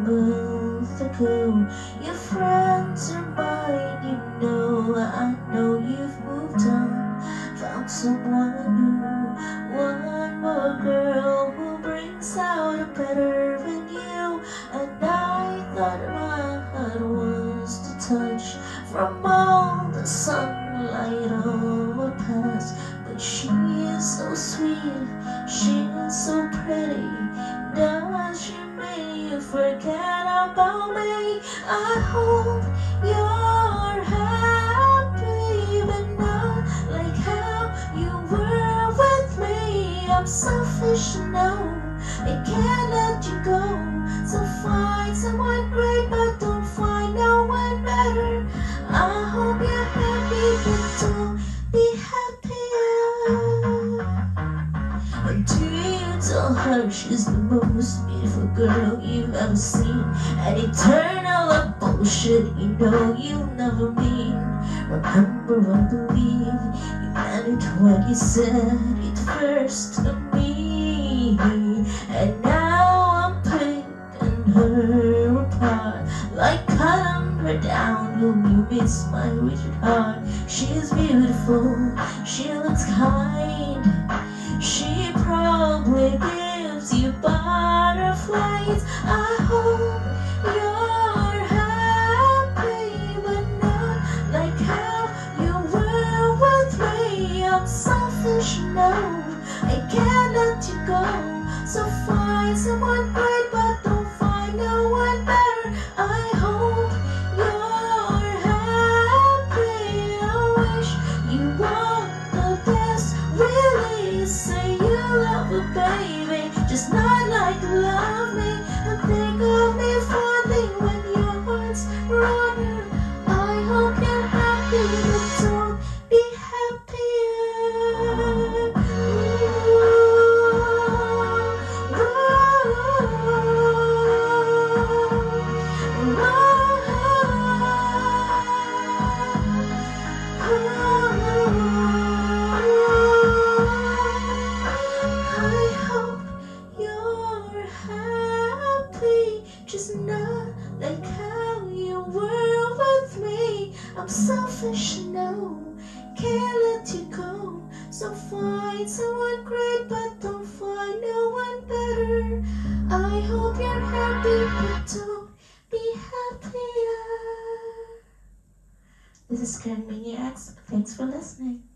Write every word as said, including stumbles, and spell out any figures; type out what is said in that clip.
month ago. Your friends are mine, you know. I know you've moved on, found someone new. One more girl who brings out a better in you. And I thought my heart was detached from all the sunlight of our past. But she is so sweet, she is so pretty. Does she make you forget about me? I hope you're happy, but not like how you were with me. I'm selfish, no, I can't let you go. So find someone great, but don't find no one better. I hope you're happy, but don't be happier. And do you tell her she's the most beautiful girl you've ever seen? And eternal of bullshit you know you'll never mean. Remember, I believe you meant it when you said it first to me. And now I'm picking her apart, like cutting her down. Will you miss my rigid heart? She's beautiful, she looks kind, she probably gives you butterflies. I hope you're happy, but not like how you were with me. I'm selfish, no, I can't let you go. So find someone great, but don't find no one better. I hope you're happy. I wish you want the best. Really say you love a baby, just not like you love me. And think of me fondly when your heart's running. I hope you're happy, but don't be happier. Just not like how you were with me. I'm selfish, no, can't let you go. So find someone great, but don't find no one better. I hope you're happy, but don't be happier. This is Karen Maniacs. Thanks for listening.